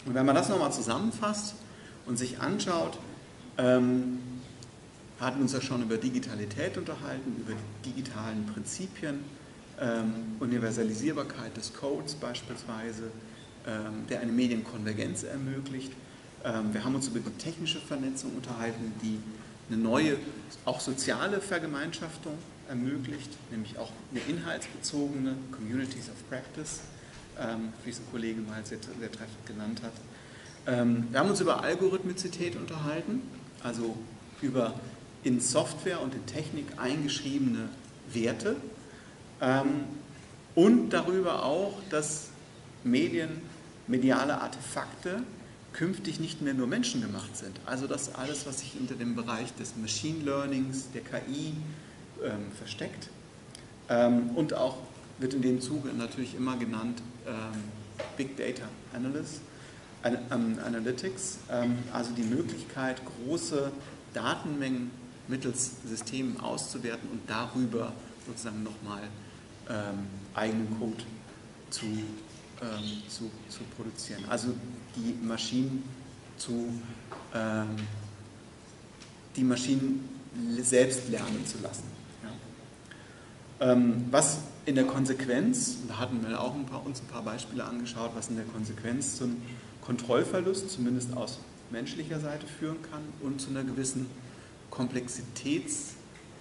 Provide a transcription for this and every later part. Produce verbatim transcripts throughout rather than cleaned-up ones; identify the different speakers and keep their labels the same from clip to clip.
Speaker 1: Und wenn man das nochmal zusammenfasst und sich anschaut, ähm, wir hatten uns ja schon über Digitalität unterhalten, über die digitalen Prinzipien, ähm, Universalisierbarkeit des Codes beispielsweise, ähm, der eine Medienkonvergenz ermöglicht. Ähm, wir haben uns über die technische Vernetzung unterhalten, die eine neue, auch soziale Vergemeinschaftung ermöglicht, nämlich auch eine inhaltsbezogene Communities of Practice, ähm, wie es ein Kollege mal sehr, sehr treffend genannt hat. Ähm, wir haben uns über Algorithmizität unterhalten, also über in Software und in Technik eingeschriebene Werte, ähm, und darüber auch, dass Medien, mediale Artefakte künftig nicht mehr nur menschengemacht sind. Also dass alles, was sich unter dem Bereich des Machine Learnings, der K I ähm, versteckt. Ähm, und auch wird in dem Zuge natürlich immer genannt ähm, Big Data Analysis, ähm, Analytics, ähm, also die Möglichkeit, große Datenmengen mittels Systemen auszuwerten und darüber sozusagen nochmal ähm, eigenen Code zu, ähm, zu, zu produzieren. Also die Maschinen zu ähm, die Maschinen selbst lernen zu lassen. Ja. Ähm, was in der Konsequenz, da hatten wir auch ein paar, uns ein paar Beispiele angeschaut, was in der Konsequenz zum Kontrollverlust, zumindest aus menschlicher Seite, führen kann und zu einer gewissen Komplexitätsüberformung,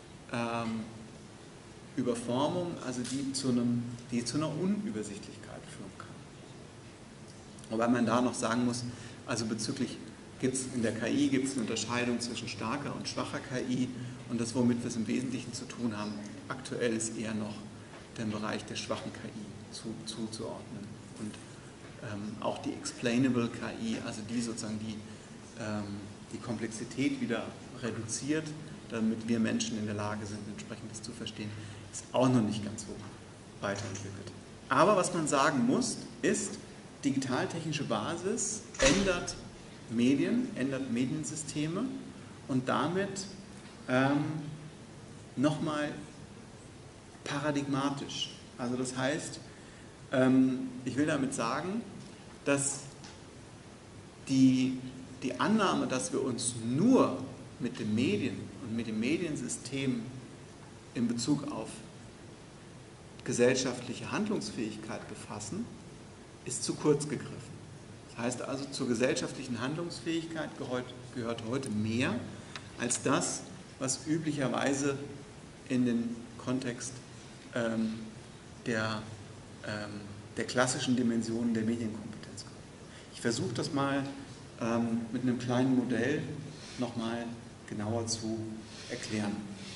Speaker 1: ähm, also die zu, einem, die zu einer Unübersichtlichkeit führen kann. Wobei man da noch sagen muss, also bezüglich, gibt es in der K I gibt es eine Unterscheidung zwischen starker und schwacher K I, und das, womit wir es im Wesentlichen zu tun haben, aktuell ist eher noch der Bereich der schwachen K I zu, zuzuordnen. Und ähm, auch die explainable K I, also die sozusagen die, ähm, die Komplexität wieder reduziert, damit wir Menschen in der Lage sind, entsprechend das zu verstehen, ist auch noch nicht ganz so weiterentwickelt. Aber was man sagen muss, ist, digitaltechnische Basis ändert Medien, ändert Mediensysteme und damit ähm, nochmal paradigmatisch. Also das heißt, ähm, ich will damit sagen, dass die, die Annahme, dass wir uns nur mit den Medien und mit dem Mediensystem in Bezug auf gesellschaftliche Handlungsfähigkeit befassen, ist zu kurz gegriffen. Das heißt also, zur gesellschaftlichen Handlungsfähigkeit gehört, gehört heute mehr als das, was üblicherweise in den Kontext ähm, der, ähm, der klassischen Dimensionen der Medienkompetenz kommt. Ich versuche das mal ähm, mit einem kleinen Modell nochmal genauer zu erklären.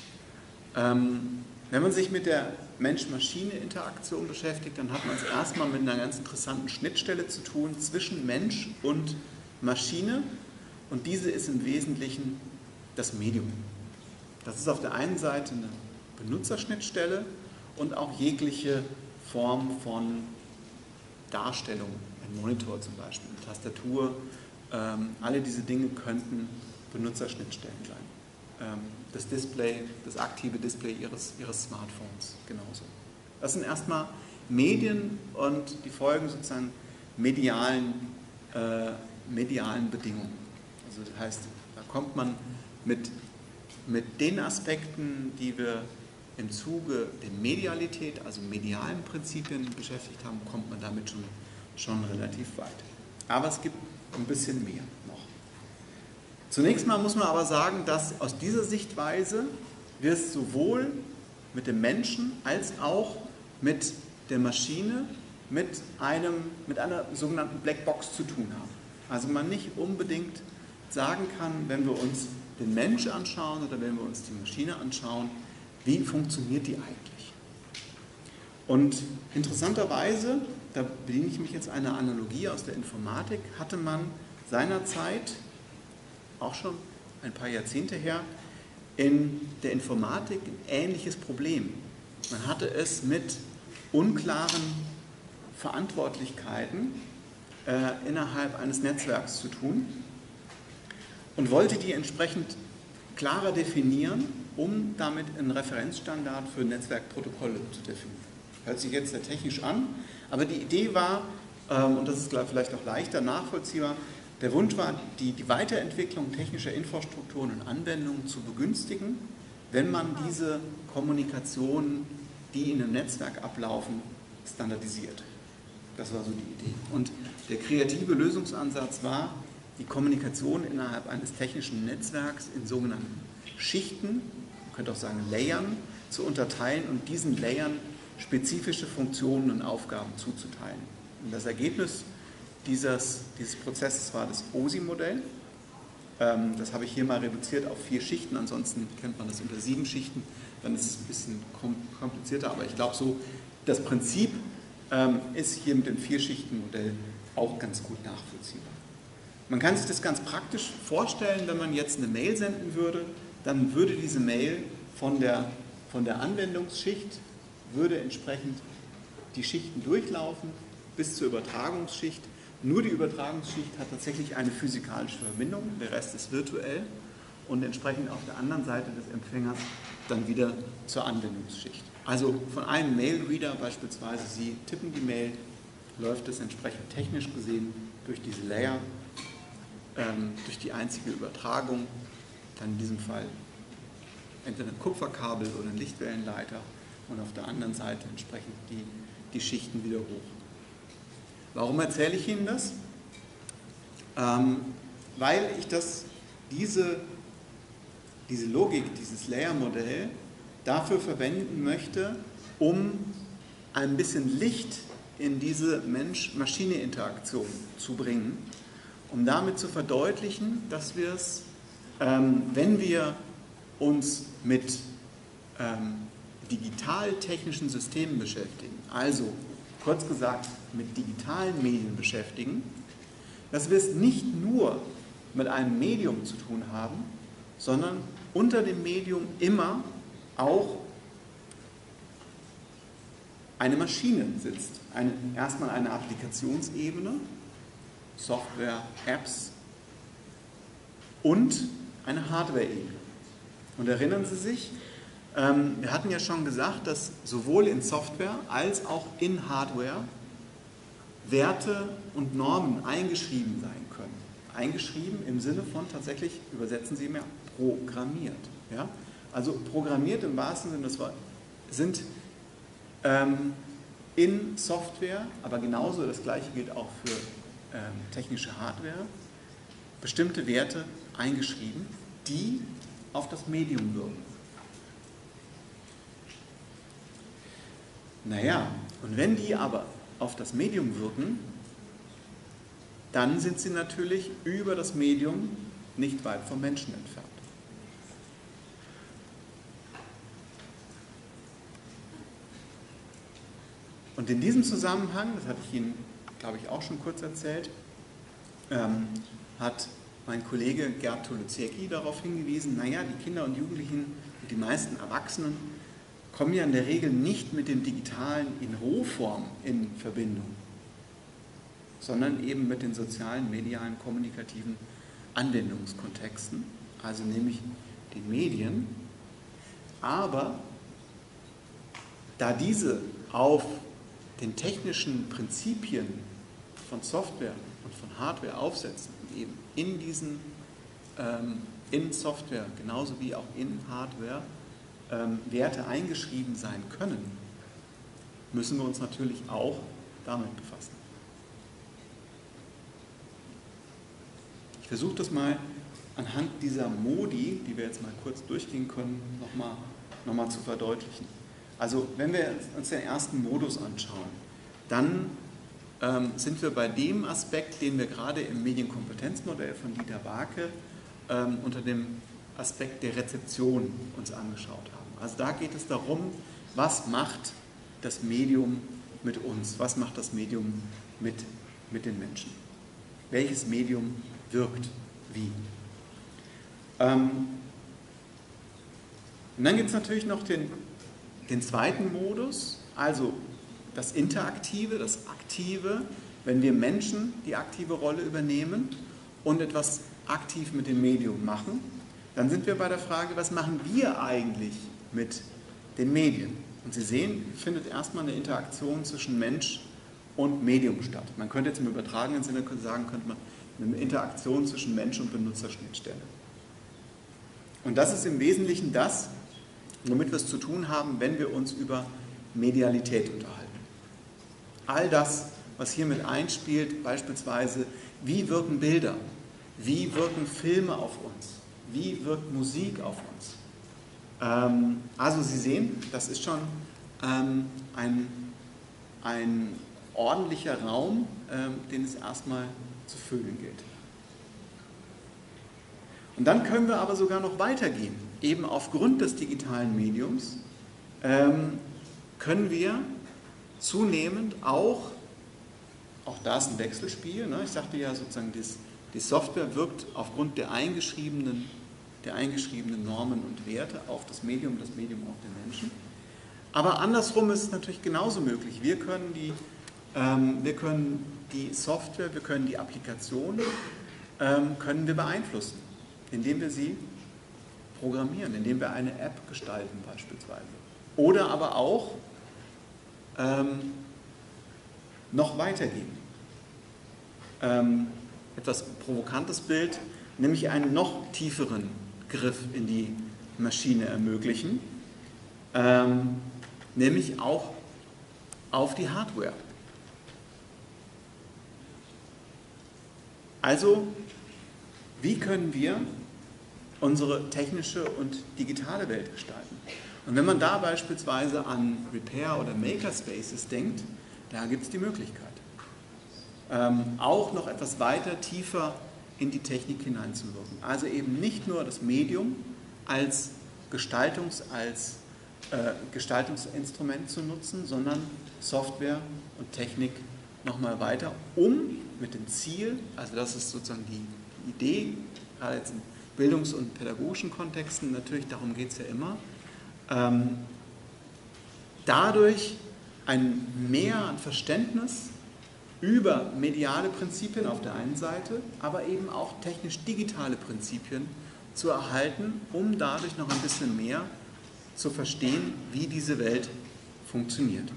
Speaker 1: Ähm, wenn man sich mit der Mensch-Maschine-Interaktion beschäftigt, dann hat man es erstmal mit einer ganz interessanten Schnittstelle zu tun zwischen Mensch und Maschine, und diese ist im Wesentlichen das Medium. Das ist auf der einen Seite eine Benutzerschnittstelle und auch jegliche Form von Darstellung, ein Monitor zum Beispiel, eine Tastatur, ähm, alle diese Dinge könnten Benutzerschnittstellen sein. Ähm, das Display, das aktive Display ihres, ihres Smartphones genauso. Das sind erstmal Medien und die folgen sozusagen medialen, äh, medialen Bedingungen. Also das heißt, da kommt man mit, mit den Aspekten, die wir im Zuge der Medialität, also medialen Prinzipien beschäftigt haben, kommt man damit schon, schon relativ weit. Aber es gibt ein bisschen mehr noch. Zunächst mal muss man aber sagen, dass aus dieser Sichtweise wir es sowohl mit dem Menschen als auch mit der Maschine mit, einem, mit einer sogenannten Blackbox zu tun haben. Also man nicht unbedingt sagen kann, wenn wir uns den Mensch anschauen oder wenn wir uns die Maschine anschauen, wie funktioniert die eigentlich? Und interessanterweise, da bediene ich mich jetzt einer Analogie aus der Informatik, hatte man seinerzeit, auch schon ein paar Jahrzehnte her, in der Informatik ein ähnliches Problem. Man hatte es mit unklaren Verantwortlichkeiten äh, innerhalb eines Netzwerks zu tun und wollte die entsprechend klarer definieren, um damit einen Referenzstandard für Netzwerkprotokolle zu definieren. Hört sich jetzt sehr technisch an, aber die Idee war, und das ist vielleicht auch leichter nachvollziehbar, der Wunsch war, die, die Weiterentwicklung technischer Infrastrukturen und Anwendungen zu begünstigen, wenn man diese Kommunikation, die in einem Netzwerk ablaufen, standardisiert. Das war so die Idee. Und der kreative Lösungsansatz war, die Kommunikation innerhalb eines technischen Netzwerks in sogenannten Schichten, man könnte auch sagen Layern, zu unterteilen und diesen Layern spezifische Funktionen und Aufgaben zuzuteilen. Und das Ergebnis dieses, dieses Prozesses war das O S I-Modell. Ähm, das habe ich hier mal reduziert auf vier Schichten, ansonsten kennt man das unter sieben Schichten, dann ist es ein bisschen komplizierter, aber ich glaube so, das Prinzip ähm, ist hier mit dem Vier-Schichten-Modell auch ganz gut nachvollziehbar. Man kann sich das ganz praktisch vorstellen, wenn man jetzt eine Mail senden würde, dann würde diese Mail von der, von der Anwendungsschicht, würde entsprechend die Schichten durchlaufen bis zur Übertragungsschicht. Nur die Übertragungsschicht hat tatsächlich eine physikalische Verbindung, der Rest ist virtuell und entsprechend auf der anderen Seite des Empfängers dann wieder zur Anwendungsschicht. Also von einem Mailreader beispielsweise, Sie tippen die Mail, läuft es entsprechend technisch gesehen durch diese Layer, ähm, durch die einzige Übertragung, dann in diesem Fall entweder ein Kupferkabel oder ein Lichtwellenleiter und auf der anderen Seite entsprechend die, die Schichten wieder hoch. Warum erzähle ich Ihnen das? Ähm, weil ich das, diese, diese Logik, dieses Layer-Modell dafür verwenden möchte, um ein bisschen Licht in diese Mensch-Maschine-Interaktion zu bringen, um damit zu verdeutlichen, dass wir es, ähm, wenn wir uns mit ähm, digital-technischen Systemen beschäftigen, also kurz gesagt mit digitalen Medien beschäftigen, dass wir es nicht nur mit einem Medium zu tun haben, sondern unter dem Medium immer auch eine Maschine sitzt. Eine, erstmal eine Applikationsebene, Software, Apps und eine Hardware-Ebene. Und erinnern Sie sich, ähm, wir hatten ja schon gesagt, dass sowohl in Software als auch in Hardware Werte und Normen eingeschrieben sein können. Eingeschrieben im Sinne von tatsächlich, übersetzen Sie mir, programmiert. Ja? Also programmiert im wahrsten Sinne des Wortes sind ähm, in Software, aber genauso das Gleiche gilt auch für ähm, technische Hardware, bestimmte Werte eingeschrieben, die auf das Medium wirken. Naja, und wenn die aber auf das Medium wirken, dann sind sie natürlich über das Medium nicht weit vom Menschen entfernt. Und in diesem Zusammenhang, das hatte ich Ihnen, glaube ich, auch schon kurz erzählt, ähm, hat mein Kollege Gerd Tolucki darauf hingewiesen, naja, die Kinder und Jugendlichen und die meisten Erwachsenen kommen ja in der Regel nicht mit dem Digitalen in Rohform in Verbindung, sondern eben mit den sozialen, medialen, kommunikativen Anwendungskontexten, also nämlich den Medien. Aber da diese auf den technischen Prinzipien von Software und von Hardware aufsetzen und eben in diesen, ähm, in Software genauso wie auch in Hardware ähm, Werte eingeschrieben sein können, müssen wir uns natürlich auch damit befassen. Ich versuche das mal anhand dieser Modi, die wir jetzt mal kurz durchgehen können, nochmal noch mal zu verdeutlichen. Also wenn wir uns den ersten Modus anschauen, dann ähm, sind wir bei dem Aspekt, den wir gerade im Medienkompetenzmodell von Dieter Barke ähm, unter dem Aspekt der Rezeption uns angeschaut haben. Also da geht es darum, was macht das Medium mit uns, was macht das Medium mit, mit den Menschen. Welches Medium wirkt wie. Ähm, und dann gibt es natürlich noch den, den zweiten Modus, also das Interaktive, das Aktive, wenn wir Menschen die aktive Rolle übernehmen und etwas aktiv mit dem Medium machen, dann sind wir bei der Frage, was machen wir eigentlich mit den Medien? Und Sie sehen, findet erstmal eine Interaktion zwischen Mensch und Medium statt. Man könnte jetzt im übertragenen Sinne sagen, könnte man eine Interaktion zwischen Mensch und Benutzerschnittstelle. Und das ist im Wesentlichen das, womit wir es zu tun haben, wenn wir uns über Medialität unterhalten. All das, was hier mit einspielt, beispielsweise, wie wirken Bilder, wie wirken Filme auf uns, wie wirkt Musik auf uns. Ähm, also Sie sehen, das ist schon ähm, ein, ein ordentlicher Raum, ähm, den es erstmal zu füllen gilt. Und dann können wir aber sogar noch weitergehen. Eben aufgrund des digitalen Mediums ähm, können wir zunehmend auch, auch da ist ein Wechselspiel, ne? Ich sagte ja sozusagen, das, die Software wirkt aufgrund der eingeschriebenen, der eingeschriebenen Normen und Werte auf das Medium, das Medium auf den Menschen. Aber andersrum ist es natürlich genauso möglich. Wir können die, ähm, wir können die Software, wir können die Applikation, ähm, können wir beeinflussen, indem wir sie programmieren, indem wir eine App gestalten beispielsweise. Oder aber auch ähm, noch weitergehen. Ähm, etwas provokantes Bild, nämlich einen noch tieferen Griff in die Maschine ermöglichen, ähm, nämlich auch auf die Hardware. Also, wie können wir unsere technische und digitale Welt gestalten? Und wenn man da beispielsweise an Repair- oder Makerspaces denkt, da gibt es die Möglichkeit, ähm, auch noch etwas weiter, tiefer in die Technik hineinzuwirken. Also eben nicht nur das Medium als, Gestaltungs-, als äh, Gestaltungsinstrument zu nutzen, sondern Software und Technik nochmal weiter, um mit dem Ziel, also das ist sozusagen die Idee, gerade jetzt in Bildungs- und pädagogischen Kontexten, natürlich darum geht es ja immer, ähm, dadurch ein Mehr an Verständnis über mediale Prinzipien auf der einen Seite, aber eben auch technisch-digitale Prinzipien zu erhalten, um dadurch noch ein bisschen mehr zu verstehen, wie diese Welt funktioniert.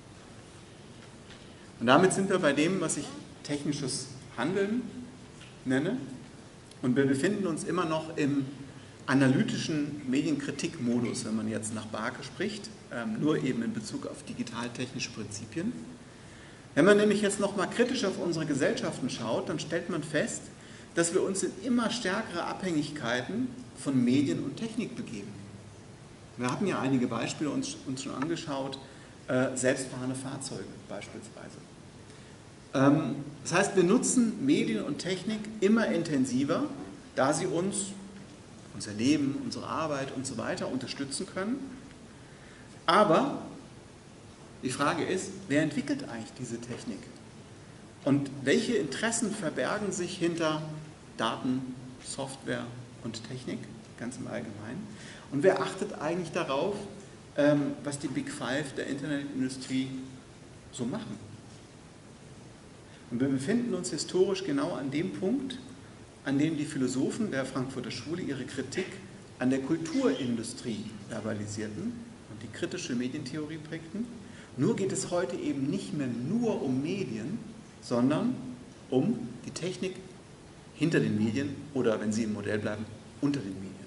Speaker 1: Und damit sind wir bei dem, was ich technisches Handeln nenne. Und wir befinden uns immer noch im analytischen Medienkritikmodus, wenn man jetzt nach Barke spricht, ähm, nur eben in Bezug auf digital-technische Prinzipien. Wenn man nämlich jetzt noch mal kritisch auf unsere Gesellschaften schaut, dann stellt man fest, dass wir uns in immer stärkere Abhängigkeiten von Medien und Technik begeben. Wir hatten ja einige Beispiele uns, uns schon angeschaut, äh, selbstfahrende Fahrzeuge beispielsweise. Ähm, das heißt, wir nutzen Medien und Technik immer intensiver, da sie uns, unser Leben, unsere Arbeit und so weiter unterstützen können. Aber die Frage ist, wer entwickelt eigentlich diese Technik? Und welche Interessen verbergen sich hinter Daten, Software und Technik, ganz im Allgemeinen? Und wer achtet eigentlich darauf, ähm, was die Big Five der Internetindustrie so machen? Und wir befinden uns historisch genau an dem Punkt, an dem die Philosophen der Frankfurter Schule ihre Kritik an der Kulturindustrie verbalisierten und die kritische Medientheorie prägten. Nur geht es heute eben nicht mehr nur um Medien, sondern um die Technik hinter den Medien oder, wenn Sie im Modell bleiben, unter den Medien.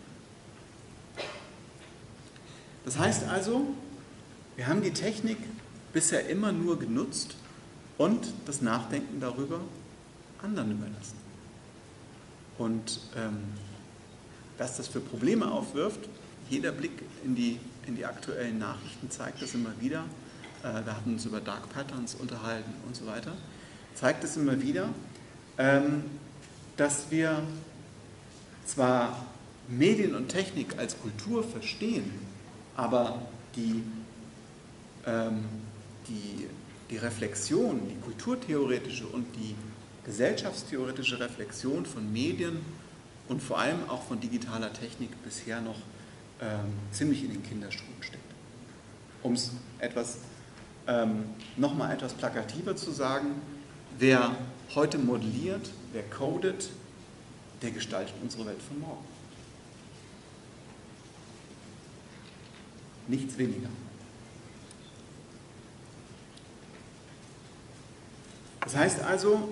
Speaker 1: Das heißt also, wir haben die Technik bisher immer nur genutzt und das Nachdenken darüber anderen überlassen. Und ähm, was das für Probleme aufwirft, jeder Blick in die, in die aktuellen Nachrichten zeigt das immer wieder. Äh, wir hatten uns über Dark Patterns unterhalten und so weiter. Zeigt es immer wieder, ähm, dass wir zwar Medien und Technik als Kultur verstehen, aber die, ähm, die, die Reflexion, die kulturtheoretische und die gesellschaftstheoretische Reflexion von Medien und vor allem auch von digitaler Technik bisher noch ähm, ziemlich in den Kinderschuhen steckt. Um es etwas, ähm, nochmal etwas plakativer zu sagen, wer heute modelliert, wer codet, der gestaltet unsere Welt von morgen. Nichts weniger. Das heißt also,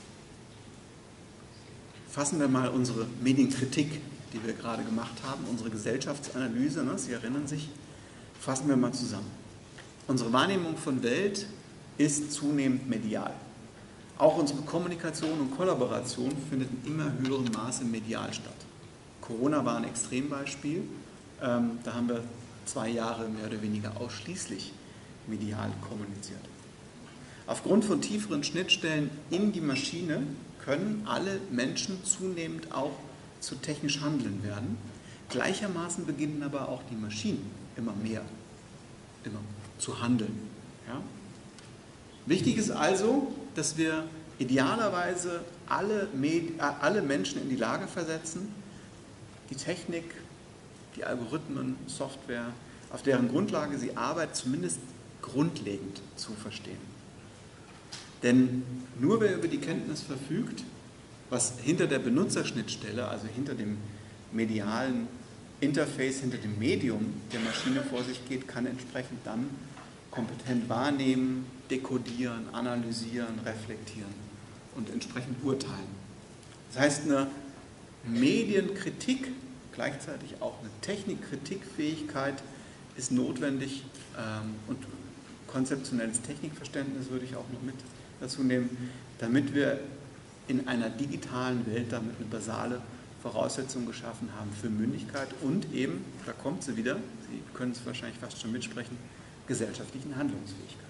Speaker 1: fassen wir mal unsere Medienkritik, die wir gerade gemacht haben, unsere Gesellschaftsanalyse, ne, Sie erinnern sich, fassen wir mal zusammen. Unsere Wahrnehmung von Welt ist zunehmend medial. Auch unsere Kommunikation und Kollaboration findet in immer höherem Maße medial statt. Corona war ein Extrembeispiel. Ähm, da haben wir zwei Jahre mehr oder weniger ausschließlich medial kommuniziert. Aufgrund von tieferen Schnittstellen in die Maschine können alle Menschen zunehmend auch zu technisch Handeln werden. Gleichermaßen beginnen aber auch die Maschinen immer mehr immer zu handeln. Ja? Wichtig ist also, dass wir idealerweise alle, Medi- äh, alle Menschen in die Lage versetzen, die Technik, die Algorithmen, Software, auf deren Grundlage sie arbeiten, zumindest grundlegend zu verstehen. Denn nur wer über die Kenntnis verfügt, was hinter der Benutzerschnittstelle, also hinter dem medialen Interface, hinter dem Medium der Maschine vor sich geht, kann entsprechend dann kompetent wahrnehmen, dekodieren, analysieren, reflektieren und entsprechend urteilen. Das heißt, eine Medienkritik, gleichzeitig auch eine Technikkritikfähigkeit ist notwendig ähm, und konzeptionelles Technikverständnis würde ich auch noch mit dazu nehmen, damit wir in einer digitalen Welt damit eine basale Voraussetzung geschaffen haben für Mündigkeit und eben, da kommt sie wieder, Sie können es wahrscheinlich fast schon mitsprechen, gesellschaftlichen Handlungsfähigkeit.